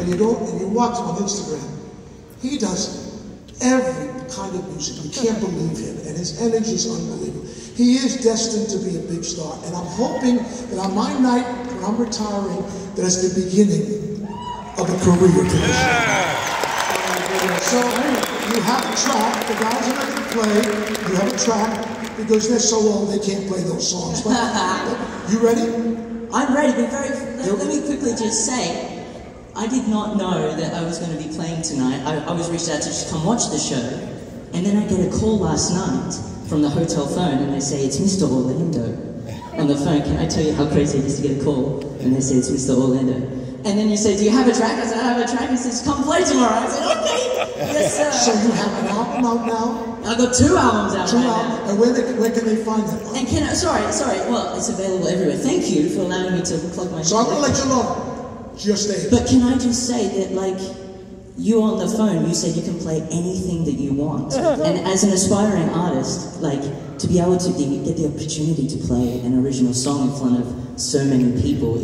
and you go and you watch him on Instagram, he does every kind of music. You can't believe him, and his energy is unbelievable. He is destined to be a big star, and I'm hoping that on my night, when I'm retiring, that it's the beginning of a career to this show. So you have a track, the guys are not going to play, you have a track, because they're so old they can't play those songs. But you ready? I'm ready, but let me quickly just say, I did not know that I was going to be playing tonight. I was reached out to just come watch the show, and then I get a call last night from the hotel phone, and they say, it's Mr. Orlando. On the phone, can I tell you how crazy it is to get a call? And they say, it's Mr. Orlando. And then you say, do you have a track? I said, I have a track. He says, come play tomorrow. I said, okay, yes sir. So you have an album out now? I've got 2 albums out right now. And where can they find them? And can I, sorry, well, it's available everywhere. Thank you for allowing me to plug my So I'm going to let you know. Just stay. But can I just say that, like, you on the phone, you said you can play anything that you want. And as an aspiring artist, like, to be able to get the opportunity to play an original song in front of so many people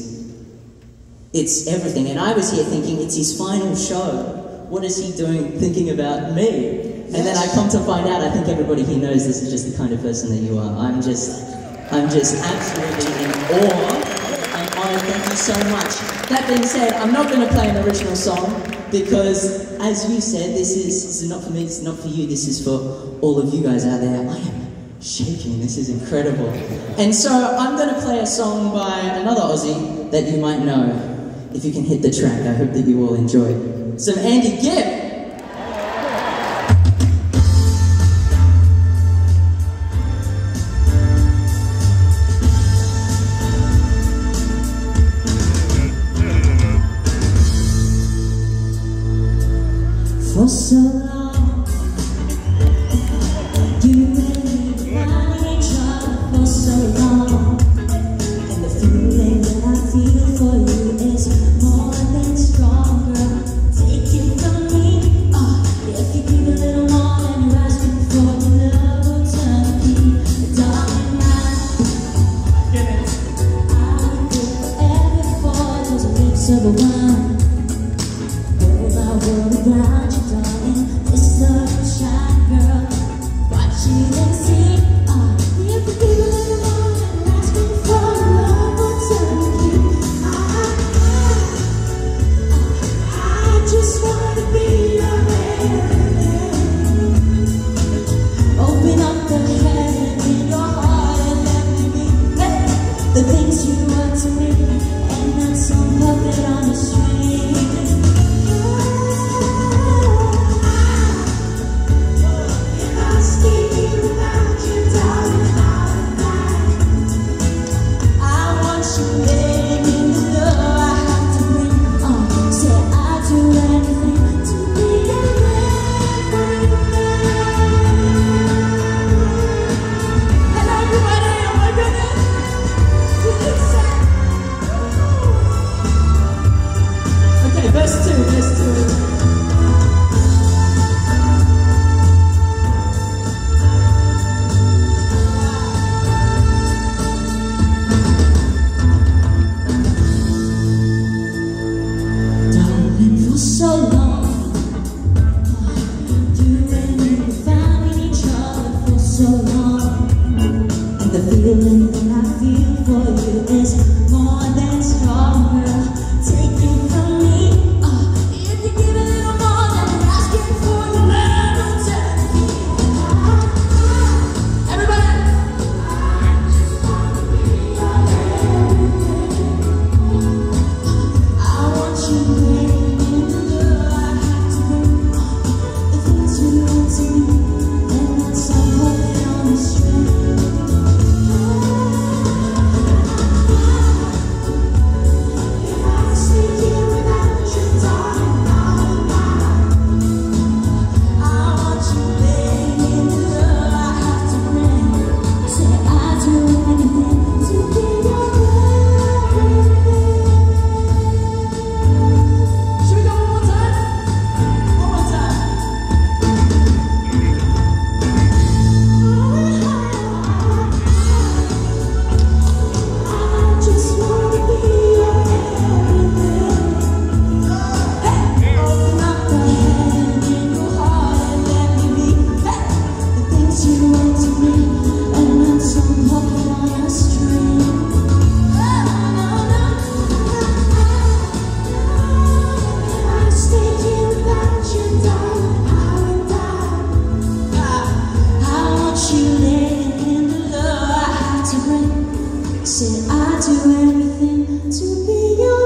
it's everything. And I was here thinking, it's his final show. What is he doing thinking about me? And then I come to find out, I think everybody here knows this is just the kind of person that you are. I'm just absolutely in awe. I'm honored, thank you so much. That being said, I'm not going to play an original song because, as you said, this is not for me, this is not for you, this is for all of you guys out there. I am shaking, this is incredible. And so I'm going to play a song by another Aussie that you might know. If you can hit the track, I hope that you all enjoy. Some Andy Gibb. For so long, you and me finding each other for so long, and the feeling that I feel for you is more than stronger. Take it from me, if you give a little more than you're asking for, your love will turn to be. Darling, I would give forever for those lips of a wine. Build our world around you, darling. This love will shine, girl. Watch it and see. If you give a little more than you're asking for, your love will turn to you. I just want to be your man. Open up the heaven in your heart and let me be the things you are to me, and not some puppet on a string. Said I'd do everything to be your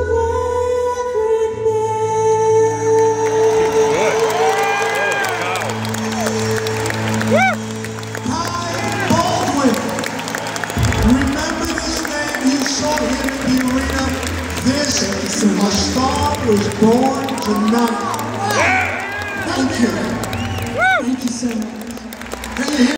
everything. Ty Baldwin. Remember this man, you saw him in the arena. This, a star was born tonight. Thank you. Thank you so much. Can you hear